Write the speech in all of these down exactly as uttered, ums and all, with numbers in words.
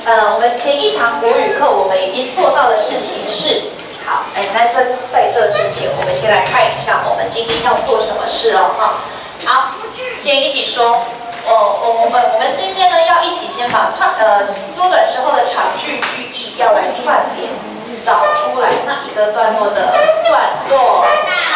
呃，我们前一堂国语课我们已经做到的事情是，好，哎，那在在这之前，我们先来看一下我们今天要做什么事哦，哈。好，先一起说。 哦，我们我们今天呢要一起先把串呃缩短之后的长句句意要来串联，找出来那一个段落的段落。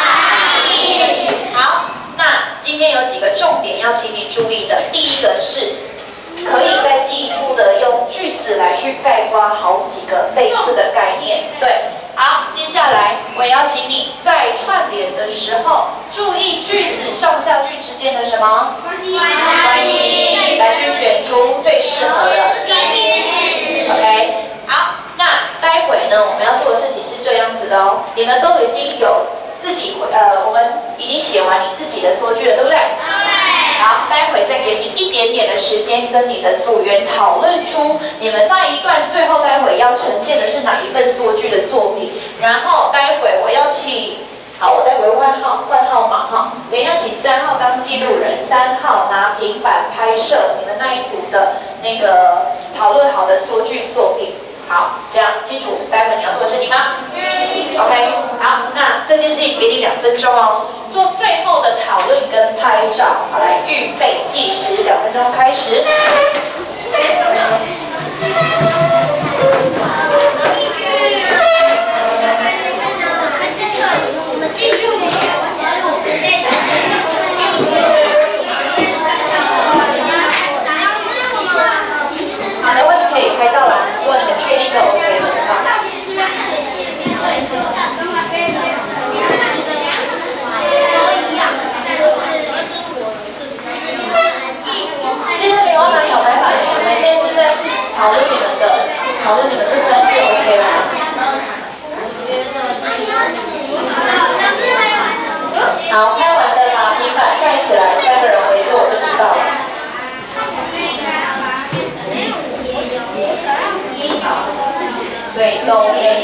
好，那今天有几个重点要请你注意的，第一个是可以再进一步的用句子来去概括好几个类似的概念。对，好，接下来我也要请你在串联的时候注意句子上下句之间的什么关系？关系来去选出最适合的。OK， 好，那待会呢我们要做的事情是这样子的哦，你们都已经有自己呃，我们已经写完你自己的缩句了，对不对？对。好，待会再给你一点点的时间，跟你的组员讨论出你们那一段最后待会要呈现的是哪一份缩句的作品。然后待会我要请，好，我待会换号换号码哈，等一下请三号当记录人，三号拿平板拍摄你们那一组的那个讨论好的缩句作品。好，这样清楚待会你要做的事情吗？嗯。OK， 好，那这件事情给你两分钟哦。 做最后的讨论跟拍照，好，来预备计时，两分钟开始。好的话就可以拍照了，如果你们确定都 OK 的话。 现在没有要拿小白板，我们现在是在讨论你们的，讨论你们这三句 OK 了吗？好，拍完的把平板盖起来，三个人围坐我就知道了。好，所以都 OK。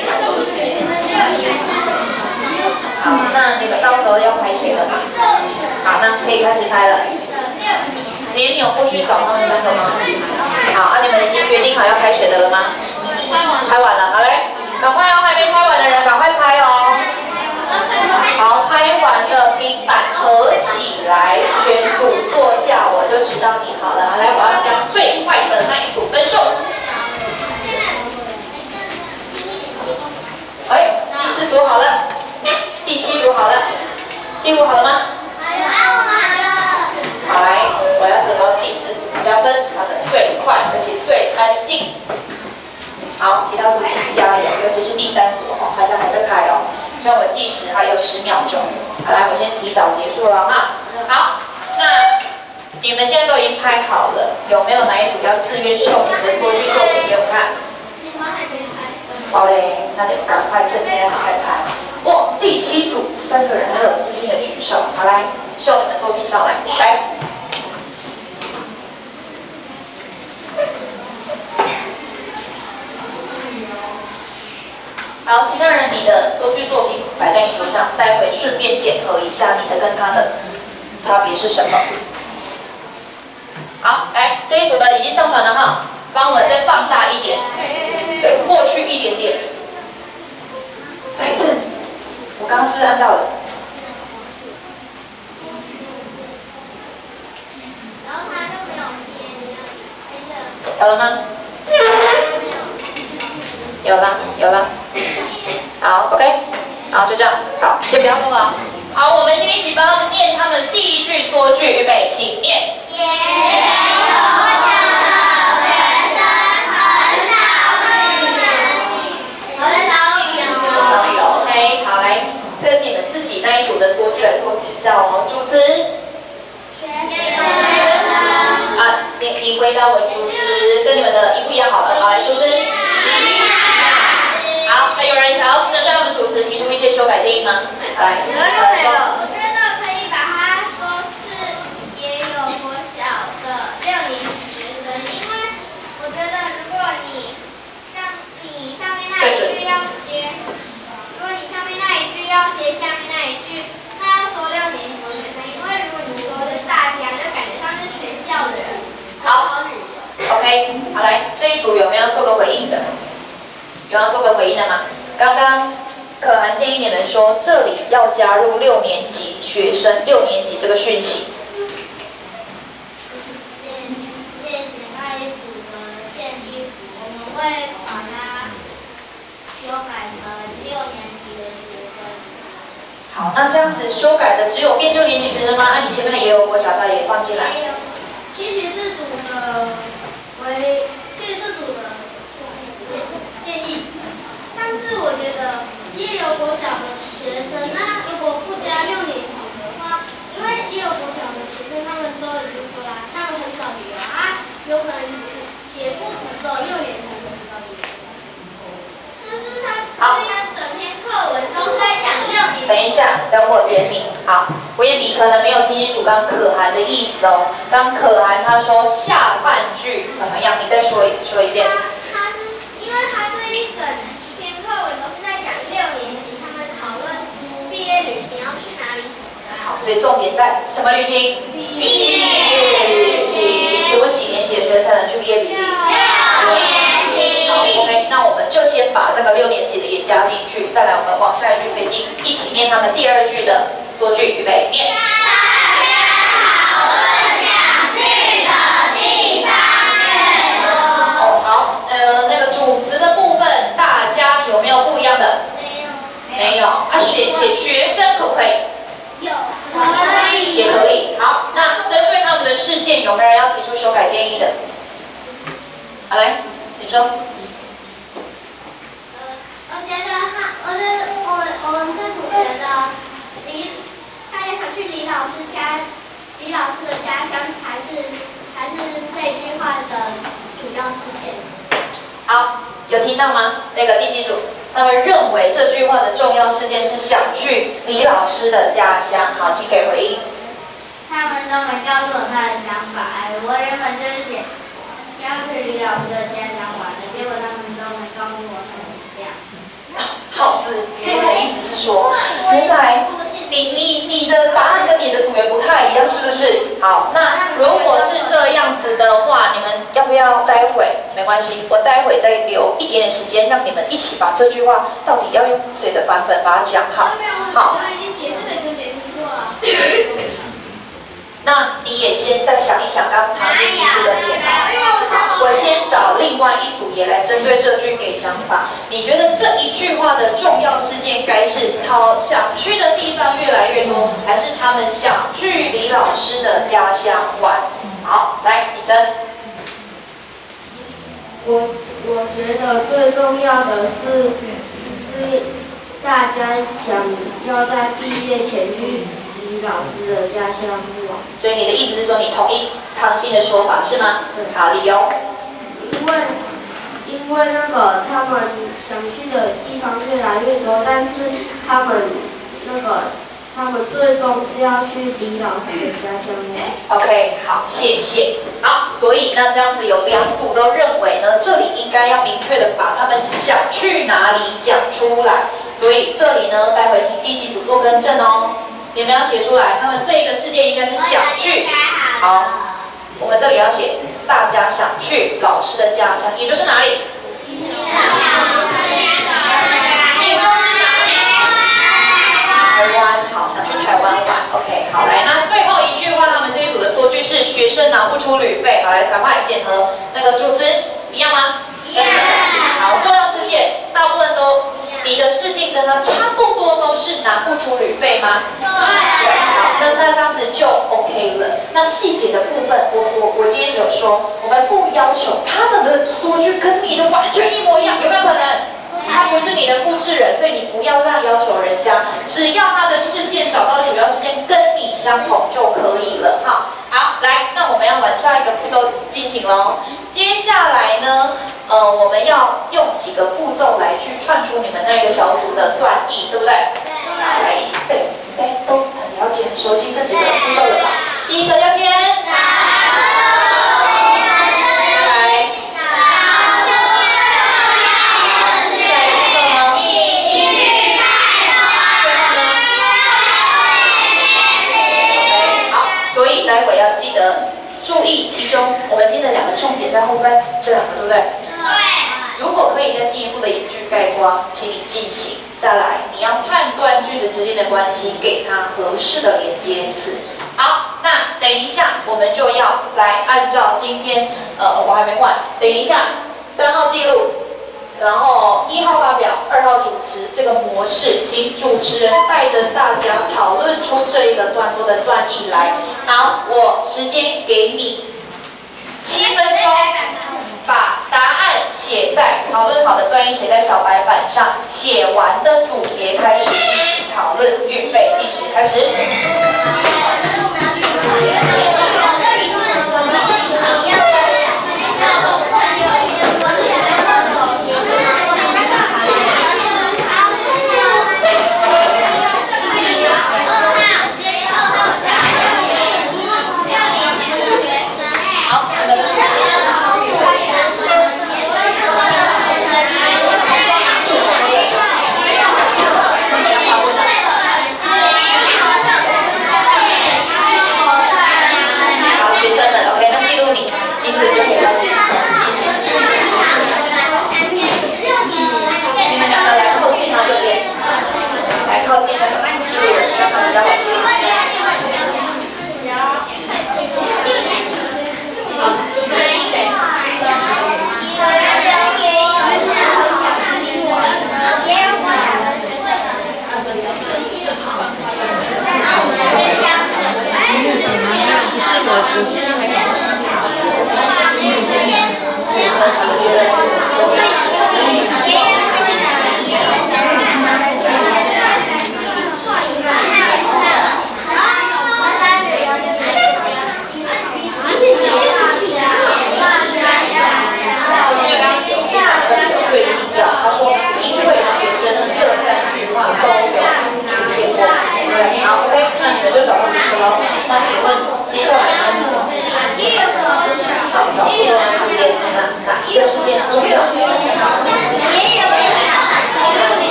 好，那你们到时候要拍谁了？好，那可以开始拍了。 子妍，你有过去找他们三个吗？好，啊，你们已经决定好要拍谁的了吗？拍完，拍完了，好嘞，赶快哦，还没拍完的人赶快拍哦。好，拍完的平板合起来，全组坐下，我就知道你好了。好来，我要将最快的那一组分数。哎，第四组好了，第七组好了，第五好了吗？好，来，我要得到第四组加分，跑得最快，而且最安静。好，其他组请加油，尤其是第三组哦，好像还在拍哦。虽然我计时还有十秒钟。好，来，我先提早结束了哈。好，那你们现在都已经拍好了，有没有哪一组要自愿秀你们的缩句作品给我看？好嘞，那你们赶快趁现在还在拍。哇，第七组三个人很有自信的举手，好来。 秀你们作品上来，来。好，其他人你的缩句作品摆在你桌上，待会顺便检核一下你的跟他的差别是什么。好，来这一组的已经上传了哈，帮我再放大一点，再过去一点点。再一次，我刚刚是不是按到了？ 有了吗？有了，有了。好 ，OK， 好，就这样。好，先不要动了。好，我们先一起帮他们念他们第一句缩句，预备，请念。也有小的学生很少遇人，很少遇人。很少有 ，OK， 好，来跟你们自己那一组的缩句来做比较哦。主词。学生。 啊，你你回答我主持跟你们的一不一样好了，好来主持。好，那有人想要针对他们主持提出一些修改建议吗？好来， 我觉得可以把它说是也有国小的六年级学生，因为我觉得如果你上你上面那一句要接，如果你上面那一句要接下面那一句，那要说六年级学生，因为如果你说是大家，就感觉像是全校的人。 好 ，OK， 好来，这一组有没有做有要做个回应的吗？刚刚可涵建议你们说，这里要加入六年级学生六年级这个讯息。 谢谢爱组的建议，我们会把它修改成六年级的学生。 好，那这样子修改的只有变六年级学生吗？那、啊、你前面也有国小班也放进来。 学习自主的为学习自主的建议，但是我觉得也有国小的学生，那如果不加六年级的话，因为也有国小的学生，他们都已经说了，他们很少游啊，有可能是也不只只有六年级很少游。但是他这样整篇课文都在讲六年级。 等一下，等我点你。好，胡彦比可能没有听清楚刚可涵的意思哦。刚可涵他说下半句怎么样？你再说一说一遍。 他他是因为他这一整篇课文都是在讲六年级他们讨论毕业旅行要去哪里什么的。 好，所以重点在什么旅行？ 毕业旅行。请问几年级的学生才能去毕业旅行？ 六年级。 好 ，OK， 那我们就先把这个六年级的也加进去，再来我们往下一句推进，一起念他们第二句的缩句，预备，念。 大家讨论想去的地方越多。 哦，好，呃，那个主词的部分，大家有没有不一样的？ 没有。 没有。啊，写写学生可不可以？ 有。可以。 也可以。好，那针对他们的事件，有没有人要提出修改建议的？好，来，请说。 我觉得哈，我觉得我我们政府觉得李大家想去李老师家，李老师的家乡还是还是这句话的主要事件。 好，有听到吗？那个第七组，他们认为这句话的重要事件是想去李老师的家乡。好，请给回应。 他们都没告诉我他的想法，哎，我原本就是写要去李老师的家乡玩的，结果他们都没告诉我他是这样。 好子，主任的意思是说，原来你你你的答案跟你的组员不太一样，是不是？好，那如果是这样子的话，你们要不要待会？没关系，我待会再留一点点时间，让你们一起把这句话到底要用谁的版本把它讲好。好。 我已经解释的跟没听过了。 那你也先再想一想刚刚唐诗提出的点好，我先找另外一组也来针对这句给想法。你觉得这一句话的重要事件该是他想去的地方越来越多，还是他们想去李老师的家乡玩？好，来，你真。 我我觉得最重要的是是大家想要在毕业前去李老师的家乡玩。 所以你的意思是说，你同意唐鑫的说法是吗？好，理由。 因为因为那个他们想去的地方越来越多，但是他们那个他们最终是要去李老师的家乡玩。 OK， 好，谢谢。好，所以那这样子有两组都认为呢，这里应该要明确的把他们想去哪里讲出来。所以这里呢，待会请第七组做更正哦。你们要写出来，他们这一个事件应该是想去。好，我们这里要写大家想去老师的家乡，也就是哪里？也就是哪里？台湾。好，想去台湾玩。OK， 好，来，那最后一句话，他们这一组的缩句是学生拿不出旅费。好，来，赶快检核那个主词一样吗？一样。好，重要事件大部分都。你的事件跟他差不多都是拿不出旅费吗？对。对，好，那那这样子就 OK 了。那细节的部分，我我我今天有说，我们不要求他们的缩句跟你的完全一模一样，有没有可能？他不是你的复制人，所以你不要这样要求人家，只要他的事件找到主要事件跟你相同就可以了。好，好，来，那我们要往下一个步骤进行喽。接下来呢？呃，我们要用几个步骤来去串出你们那个小组的段意，对不对？对。好，来一起背，应该都很了解、很熟悉这几个步骤了吧？第一个要先。待会要记得注意其中我们今天的两个重点在后面，这两个对不对？对。如果可以再进一步的一句， 概括，请你进行。再来，你要判断句子之间的关系，给它合适的连接词。好，那等一下我们就要来按照今天，呃，我还没换，等一下三号记录，然后一号发表，二号主持这个模式，请主持人带着大家讨论出这一个段落的段意来。好，我时间给你七分钟，把答案写在讨论好的段意写在小白板上，写完的组别开始一起讨论，预备计时开始。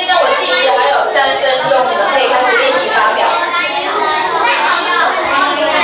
三分钟，你们可以开始练习发表。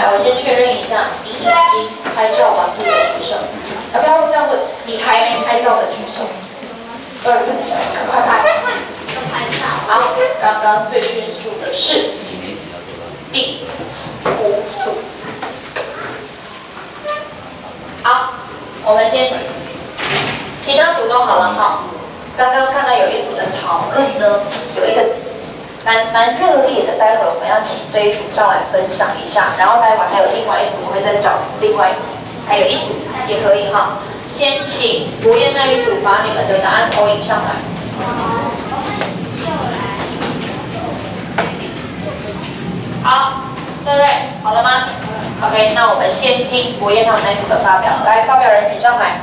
来，我先确认一下，你已经拍照完毕的举手。要不要这样问？你还没拍照的举手。二分三，快拍！好，刚刚最迅速的是第五组。好，我们先，其他组都好了哈。刚刚看到有一组的讨论呢，有一个蛮蛮热烈的，待会我们要请这一组上来分享一下，然后待会还有另外一组，我会再找另外还有一组也可以哈。先请国宴那一组把你们的答案投影上来。好，郑瑞，好了吗 ？OK， 那我们先听国宴他们那一组的发表。来，发表人请上来。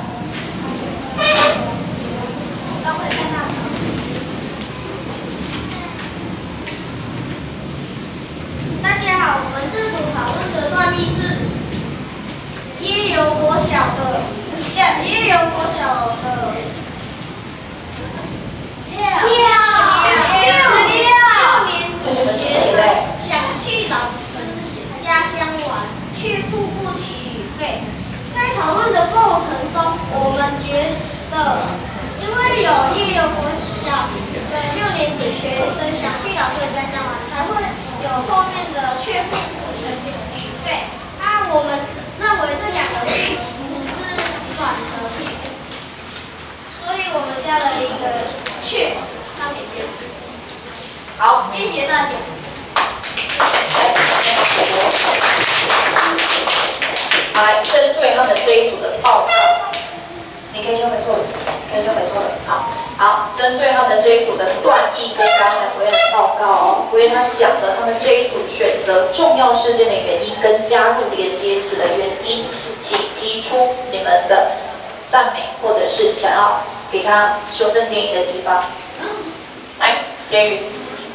大家好，我们这组讨论的段例是耶游国小的，耶游国小的六六六六年级学生想去老师家乡玩，却付不起旅费。在讨论的过程中，我们觉得，因为有耶游国小的六年级学生想去老师的家乡玩，才会有后面的却付不起旅费。啊，我们认为这两个句只是转折句，所以我们加了一个却当连接词。 好， 谢谢大家。 来，针对他们这一组的报告，你可以消没错的，可以消没错的。好，好，针对他们这一组的段意跟刚才国宴的报告哦，国宴他讲的他们这一组选择重要事件的原因跟加入连接词的原因，请提出你们的赞美或者是想要给他修正建议的地方。来，监狱。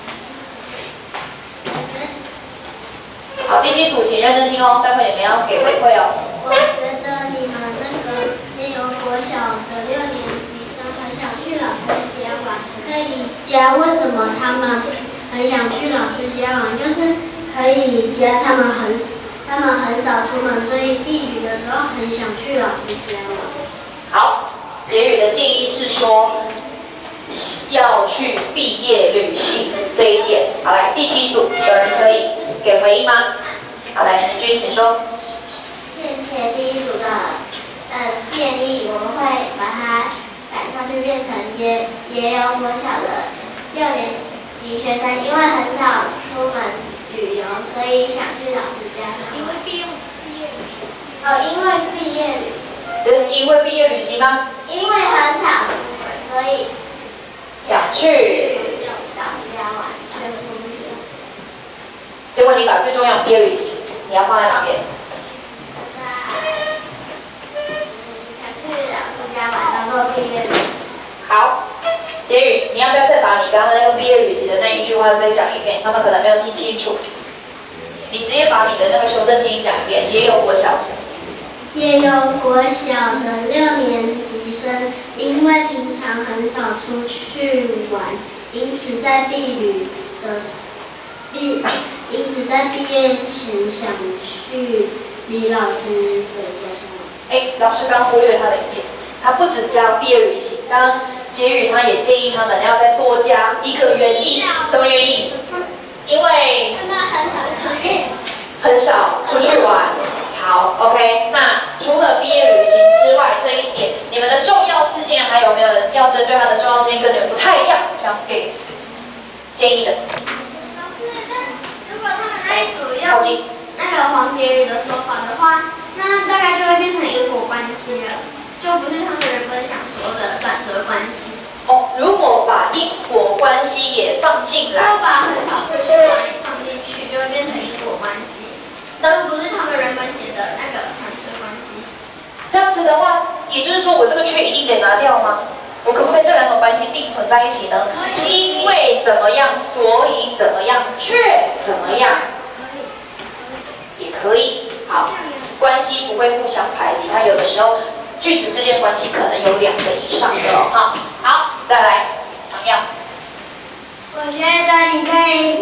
好，第七组请认真听哦，待会你们要给回馈哦。 我觉得你们那个耶游国小的六年级生很想去老师家玩，可以加为什么他们很想去老师家玩，就是可以加他们很他们很少出门，所以避雨的时候很想去老师家玩。 好，结语的建议是说要去毕业旅行这一点。好，来第七组有人可以给回应吗？好，来明君你说。 谢谢第一组的呃建议，我们会把它改上去变成也也有国小的六年级学生，因为很少出门旅游，所以想去老师家乡。因为毕业毕业旅行。哦，因为毕业旅行。 因为毕业旅行吗？ 因为很少出门，所以想去老师家玩，去复习。 结果你把最重要的毕业旅行，你要放在哪边？好，杰宇，你要不要再把你刚刚那个毕业旅行的那一句话再讲一遍？他们可能没有听清楚。你直接把你的那个修正建议讲一遍。也有国小， 也有国小的六年级生，因为平常很少出去玩，因此在毕旅的毕，因此在毕业前想去李老师的家乡玩。 哎，老师刚忽略他的一点。他不只加毕业旅行，刚刚杰宇他也建议他们要再多加一个原因，什么原因？因为他们很少出去， 很少出去玩。好 ，OK。那除了毕业旅行之外，这一点你们的重要事件还有没有人要针对它的重要事件跟你们不太一样，想给建议的？ 老师，那如果他们那一组靠近用那个黄杰宇的说法的话，那大概就会变成因果关系了。就不是他们原本想说的转折关系。 哦，如果把因果关系也放进来， 要把很少出去玩也放进去，就会变成因果关系。那不是他们原本写的那个转折关系。 这样子的话，也就是说我这个缺一定得拿掉吗？我可不可以这两种关系并存在一起呢？因为怎么样，所以怎么样，却怎么样，也可以。好，关系不会互相排挤，它有的时候。句子之间关系可能有两个以上的哦，哈，好，再来，常耀。 我觉得你可以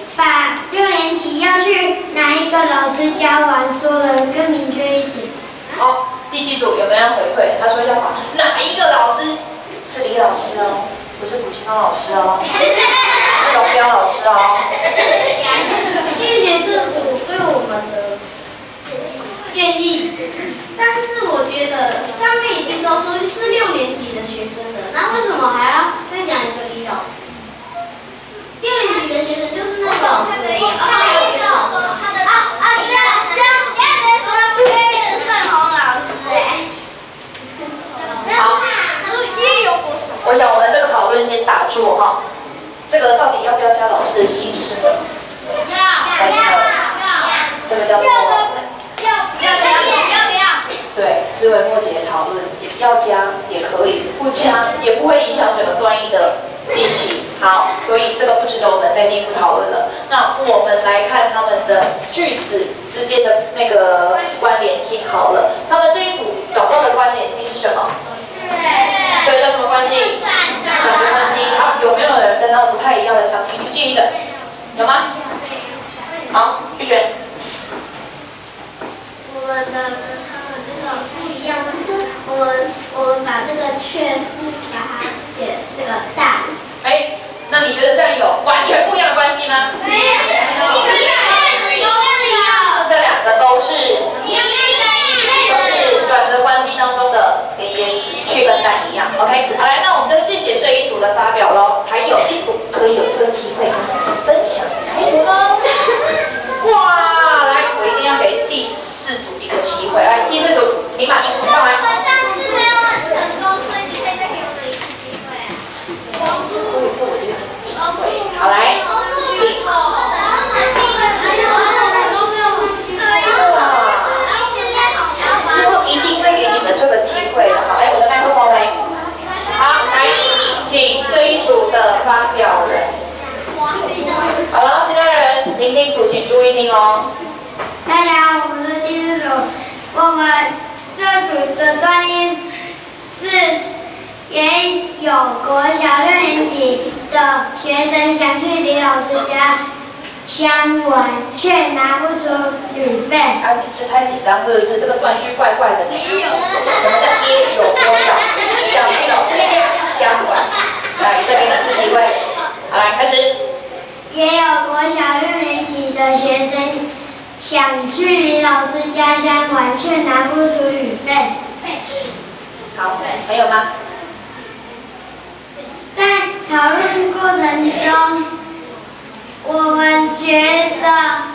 把六年级要去哪一个老师教完说的更明确一点。 好，第七组有没有要回馈？他说要把哪一个老师？是李老师哦，不是古清芳老师哦，是龙彪老师哦。 谢谢这组对我们的建议，但是我觉得上面已经都说是六年级的学生的，那为什么还要再讲一个李老师？六年级的学生就是那个老师，哦，还有别的老师吗？ 他的啊啊，这样这样，这样的说不可以变成盛虹老师哎。 好， 也有国手。 我想我们这个讨论先打住哈，这个到底要不要加老师的姓氏呢？ 要要要， 这个叫做要要要要不要？ 对，枝微末节的讨论，要加也可以，不加也不会影响整个段义的进行。好，所以这个不值得我们再进一步讨论了。那我们来看他们的句子之间的那个关联性好了。他们这一组找到的关联性是什么？这个叫什么关系？转折关系。好，有没有人跟他们不太一样的想提出建议的？有吗？好，玉璇。 我们的跟他们这个不一样，就是我们我们把这个却是把它写这个大。 哎，那你觉得这样有完全不一样的关系吗？ 没有， 这两个都是都是转折关系当中的连接词，去跟但一样。OK， 好来，那我们就谢谢这一组的发表喽。还有一组可以有这个机会跟我们分享，哪一组呢？哇，来，我一定要给第四组一个机会。来，第四组，明码上来。 我上次没有很成功，所以你可以再给我一次机会啊。 上次我有给我一个机会，好来，请。之后一定会给你们这个机会的。好，哎，我的麦克风嘞。好，来，请这一组的发表人。好了，其他人聆听组请注意听哦。 大家好，我们是第四组，我们这组的专业是也有国小六年级的学生想去李老师家相玩，却拿不出旅费。 啊，你是太紧张是不是？这个断句怪怪的。 没有。 什么叫也有国小想去老师家相玩？来，再给你一次机会。好，来开始。 也有国小六年级的学生想去李老师家乡玩，却拿不出旅费。 好，还有吗？ 在讨论过程中，我们觉得，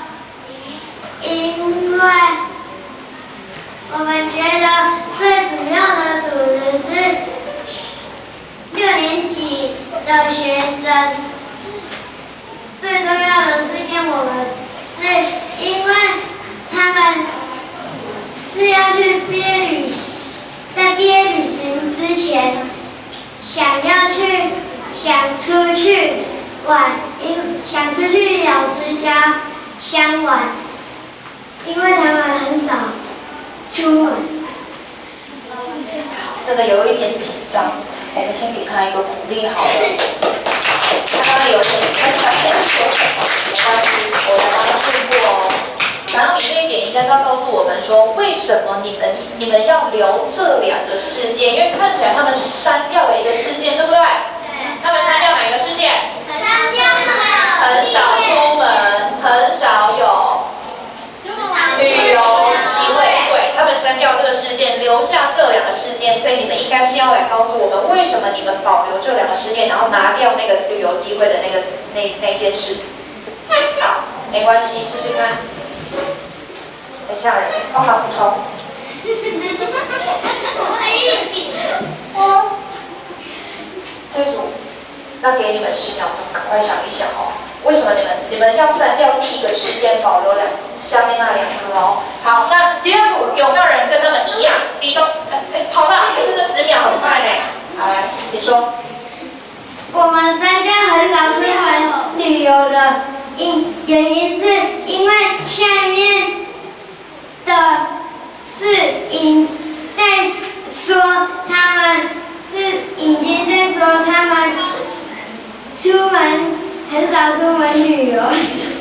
因为我们觉得最主要的组织是六年级的学生。最重要的是件，我们是因为他们是要去毕业旅行，在毕业旅行之前，想要去想出去玩，因想出去李老师家相玩，因为他们很少出门。 真的有一点紧张，我们先给他一个鼓励好了。他刚刚有点开始发现说什么，没关系，我来帮他顺过哦。然后你这一点应该是要告诉我们说，为什么你们你们要留这两个事件？因为看起来他们删掉了一个事件，对不对？对。他们删掉哪一个事件？ 删掉了。 很少出门，很少有旅游机会。对，他们删掉这个事件，留下这两个事件，所以你们应该是要来告诉我们，为什么你们保留这两个事件，然后拿掉那个旅游机会的那个那那件事。好，没关系，试试看。等一下人，帮忙补充。哇，这组，那给你们十秒钟，赶快想一想哦。为什么你们你们要删掉第一个事件，保留两下面那两个哦？好，那其他组有没有人跟他们一样？你都哎哎跑到，哎真的十秒很快呢。好来，请说。 我们三家很少出门旅游的因原因是因为下面的是已在说他们是已经在说他们出门很少出门旅游。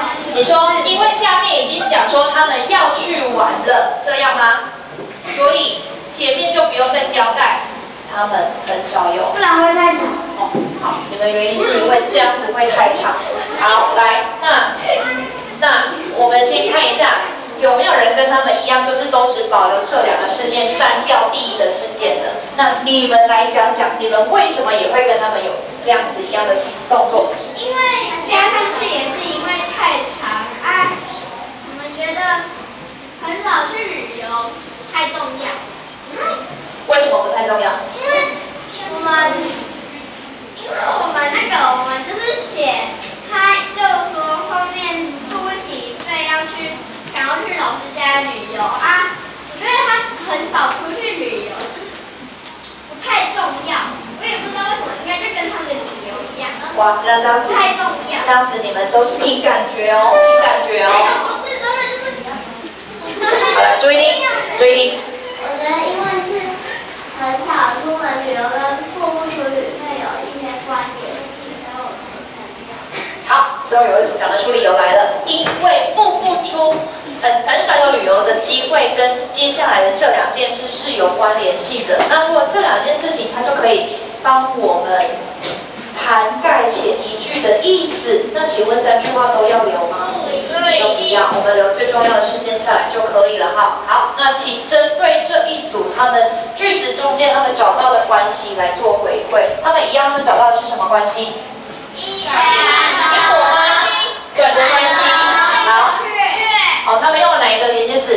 你说，因为下面已经讲说他们要去玩了，这样吗？所以前面就不用再交代，他们很少有。 不然会太长。 哦，好，你们原因是因为这样子会太长。好，来，那那我们先看一下。 有没有人跟他们一样，就是都只保留这两个事件，删掉第一个事件的？那你们来讲讲，你们为什么也会跟他们有这样子一样的动作？ 因为加上去也是因为太长啊，我们觉得很少去旅游太重要。 为什么不太重要？ 因为我们，因为我们那个我们就是写，他就说后面付不起费要去。 想要去老师家旅游啊，我觉得他很少出去旅游，就是不太重要。我也不知道为什么，应该就跟他们的理由一样。 哇，那这样子太重要。 这样子你们都是凭感觉哦，凭感觉哦。 不是真的就是。 好了，注意听，注意听。 我觉得因为是很少出门旅游跟付不出旅费有一些关联性，所以我才删掉。 好，之后有一组讲得出理由来了，因为付不出。 很很少有旅游的机会，跟接下来的这两件事是有关联性的。那如果这两件事情，它就可以帮我们涵盖前一句的意思。那请问三句话都要留吗？都一样，我们留最重要的事件下来就可以了哈。好，那请针对这一组他们句子中间他们找到的关系来做回馈。他们一样，他们找到的是什么关系？因果吗？转折关系。好。 哦，他们用了哪一个连接词？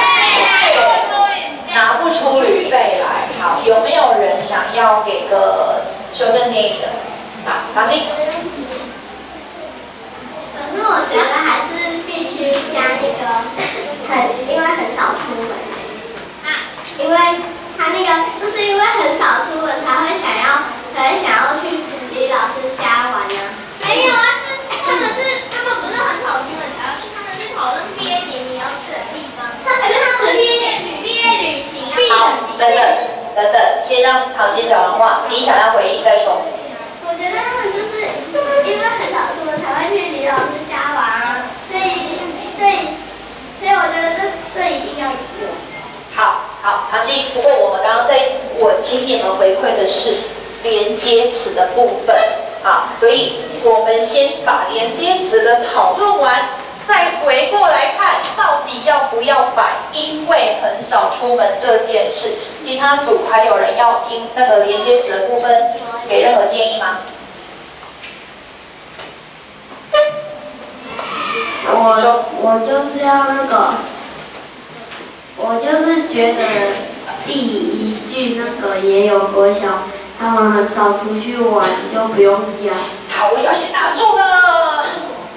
拿不出旅费来。好，有没有人想要给个修正建议的？好，唐心。 可是我觉得还是必须加一个很，因为很少出门。因为他那个就是因为很少出门，才会想要，才会想要去李老师家玩呢。 没有啊，或者是他们不是很少出门才要去。 讨论毕业典礼要去的地方，还是他们毕业毕业旅行啊？ 好，等等等等，先让唐心讲完话，你想要回应再说。 我觉得他们就是因为很少出门才会去李老师家玩啊，所以所以所以我觉得这这一定要有。 好好，唐心。不过我们刚刚在我请你们回馈的是连接词的部分啊，所以我们先把连接词的讨论完。 再回过来看，到底要不要摆？因为很少出门这件事，其他组还有人要因那个连接词的部分给任何建议吗？ 我我就是要那个，我就是觉得第一句那个也有国小，他们很少出去玩，就不用加。 好，我要先打住了。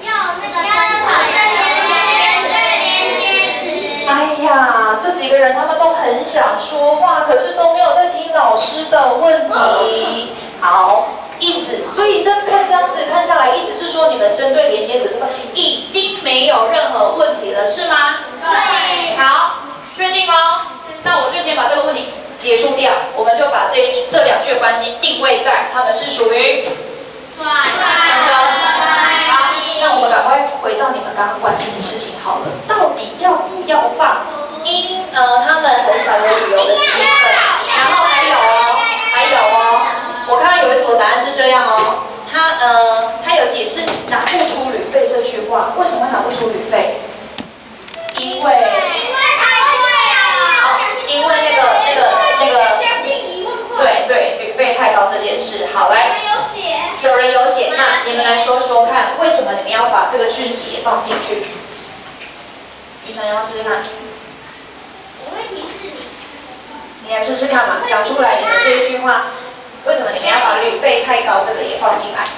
哎呀，这几个人他们都很想说话，可是都没有在听老师的问题。好，意思，所以这看这样子看下来，意思是说你们针对连接词部分已经没有任何问题了，是吗？对。好，确定哦。那我就先把这个问题结束掉，我们就把这一这两句的关系定位在他们是属于转折。 那我们赶快回到你们刚刚关心的事情好了，到底要不要放？因呃他们很少有旅游的机会，然后还有哦，还有哦，我看到有一组答案是这样哦，他呃他有解释拿不出旅费这句话，为什么会拿不出旅费？因为因为太贵了， 因为那个那个那个将近一万块， 对对，旅费太高这件事，好来。 有人有写，那你们来说说看，为什么你们要把这个讯息也放进去？雨辰要试试看， 我会提示你， 你来试试看嘛，讲出来你们这一句话，为什么你们要把旅费太高这个也放进来？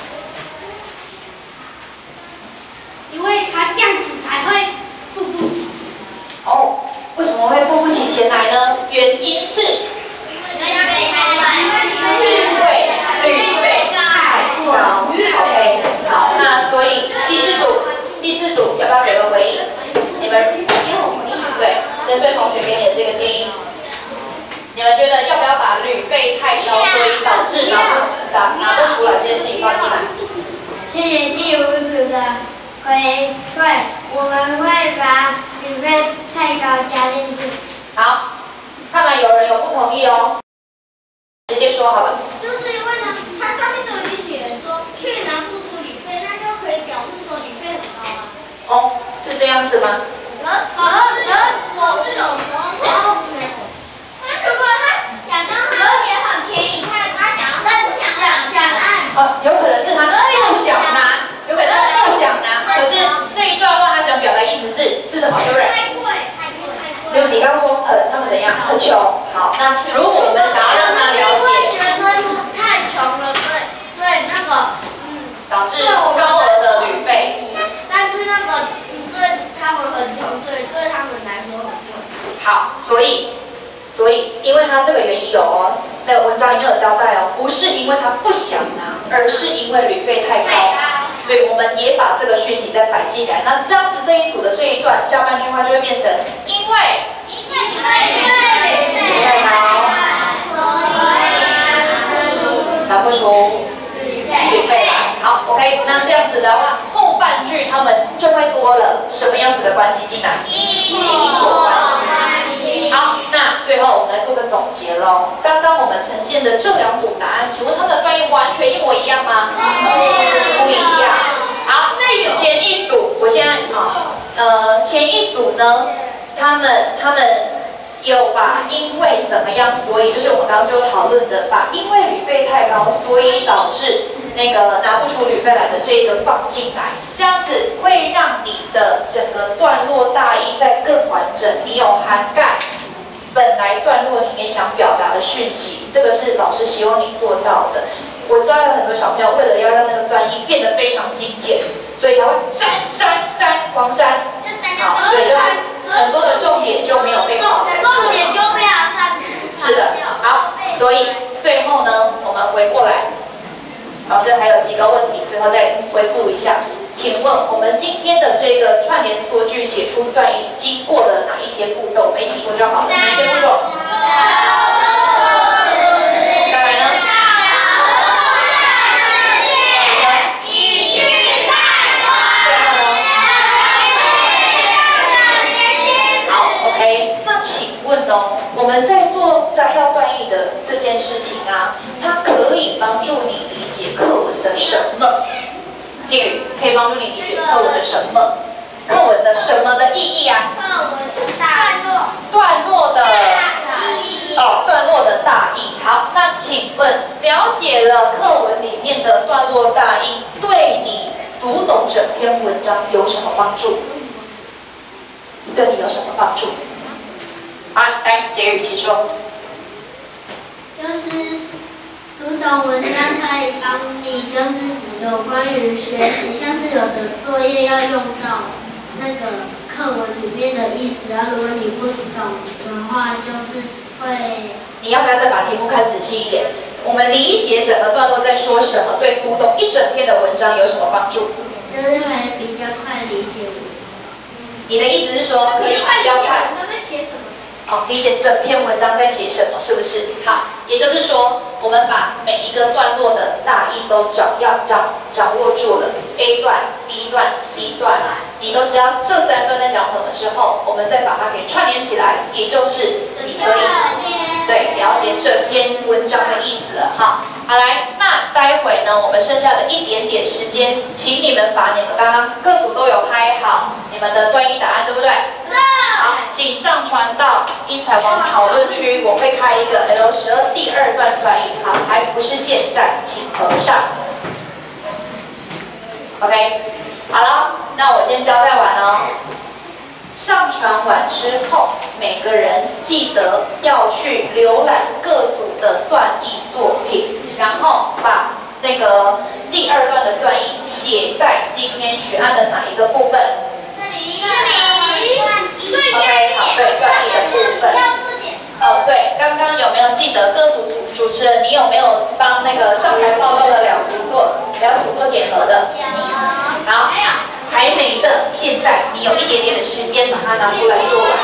因为他这样子才会付不起钱。 哦，为什么会付不起钱来呢？原因是因为因为旅费太高。OK， 好，那所以第四组，第四组要不要给个回应？你们对，针对同学给你的这个建议，你们觉得要不要把旅费太高，所以导致拿不拿拿不出来这件事情放进来？ 谢谢第五组的关回馈，我们会把旅费太高加进去。 好，看来有人有不同意哦，直接说好了。 就是因为呢，它上面都已经写说去拿不出旅费，那就可以表示说旅费很高啊。 哦，是这样子吗？ 可可可，我是有时候哦，那如果他假装他也很便宜，他他想要但不想讲讲案。 哦，有可能是他不想拿，有可能是他不想拿，可是这一段话他想表达意思是是什么？对不对？ 太贵，太贵，太贵。 因为你刚刚说很，他们怎样？很穷。好，那如果我们想要让他了解， 学生太穷了，所以所以那个嗯， 导致高额的旅费。 但是那个所以他们很穷，所以对他们来说很贵。 好，所以所以因为他这个原因有哦，那个文章里面有交代哦，不是因为他不想拿，而是因为旅费太高。所以我们也把这个讯息再摆进来。那这样子这一组的这一段下半句话就会变成因为因为因为旅费太高，拿不出旅费来。好 ，OK， 那这样子的话，后半句他们就会多了什么样子的关系进来？因果关系。好，那最后我们来做个总结喽。刚刚我们呈现的这两组答案，请问他们的段意完全一模一样吗？不一样。好，前一组，我现在啊，呃，前一组呢，他们他们有把因为怎么样，所以就是我们刚刚最后讨论的，把因为旅费太高，所以导致那个拿不出旅费来的这一个放进来，这样子会让你的整个段落大意再更完整，你有涵盖本来段落里面想表达的讯息，这个是老师希望你做到的。我知道有很多小朋友为了要让那个段意变得非常精简，所以他会删删删狂删，好，对，就很多的重点就没有被考虑。 重点就被他删。 是的，好，所以最后呢，我们回过来，老师还有几个问题，最后再回复一下。请问我们今天的这个串联缩句写出段意经过了哪一些步骤？我们一起说就好了。哪些步骤？再来呢？那请问哦，我们在做摘要段意的这件事情啊，它可以帮助你理解课文的什么？静宇可以帮助你理解课文的什么？课文的什么的意义啊？ 课文的段落。 段落的意义。 哦，段落的大意。好，那请问了解了课文里面的段落大意，对你读懂整篇文章有什么帮助？对你有什么帮助？好，来，杰宇，请说。 就是读懂文章可以帮你，就是有关于学习，像是有的作业要用到那个课文里面的意思，然后如果你不懂的话，就是会。 你要不要再把题目看仔细一点？我们理解整个段落在说什么，对读懂一整篇的文章有什么帮助？ 就是可以比较快理解文章。 你的意思是说可以比较快？ 都在写什么？ 好，理解整篇文章在写什么，是不是？好，也就是说，我们把每一个段落的大意都掌要掌掌握住了 ，A 段、B 段、C 段，你都知道这三段在讲什么之后，我们再把它给串联起来，也就是你可以对了解整篇文章的意思了。好，好来，那待会呢，我们剩下的一点点时间，请你们把你们刚刚各组都有拍好你们的段意答案，对不对？好，请上传到英才网讨论区，我会开一个 L 十二第二段段意，好，还不是现在，请合上。OK， 好了，那我先交代完哦。上传完之后，每个人记得要去浏览各组的段意作品，然后把那个第二段的段意写在今天学案的哪一个部分？ 这里，这里，最下面， 好，对，段意的部分。哦，对，刚刚有没有记得各组主主持人，你有没有帮那个上台报告的两组做两组做检核的？ 有。 好，还没的，现在你有一点点的时间把它拿出来做完。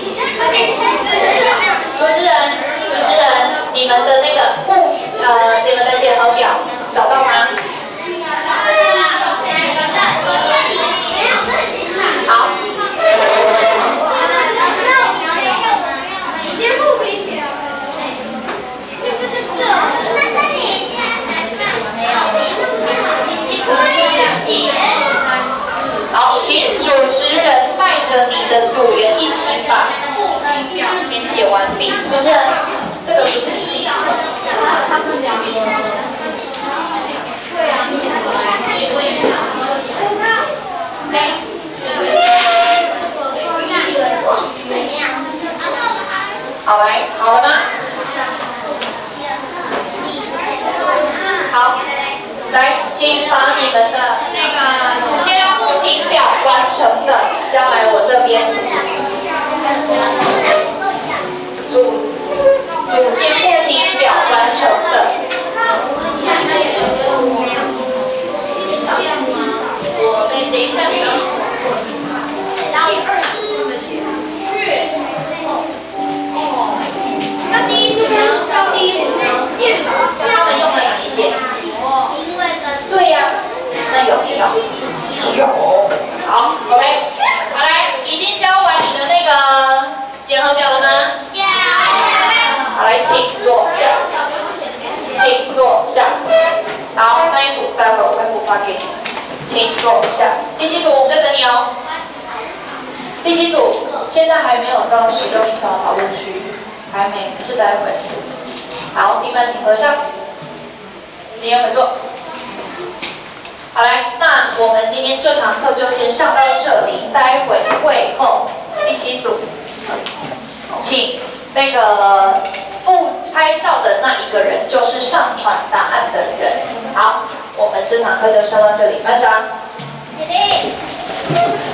主持人，主持人，你们的那个目呃，你们的检核表找到吗？ 是，这个不是你。 他们两个。对啊。 好来，好了吗？好，来，请把你们的那个组件复评表完成的交来我这边。组组件复评表完成的。我等等一下，你要。那第一组呢？第一组呢？他们用了哪一些？ 因为跟对呀、啊，那有没有？有。好 ，OK， 好来，已经交完你的那个检核表了吗？ 交。 好来，请坐下，请坐下。好，那一组待会我会补发给你们，请坐下。第七组我们在等你哦。第七组现在还没有到使用引导讨论区。还没，是待会。好，你们请合上，今天回座。好来，那我们今天这堂课就先上到这里，待会会后第七组，请那个不拍照的那一个人就是上传答案的人。好，我们这堂课就上到这里，班长。 起立。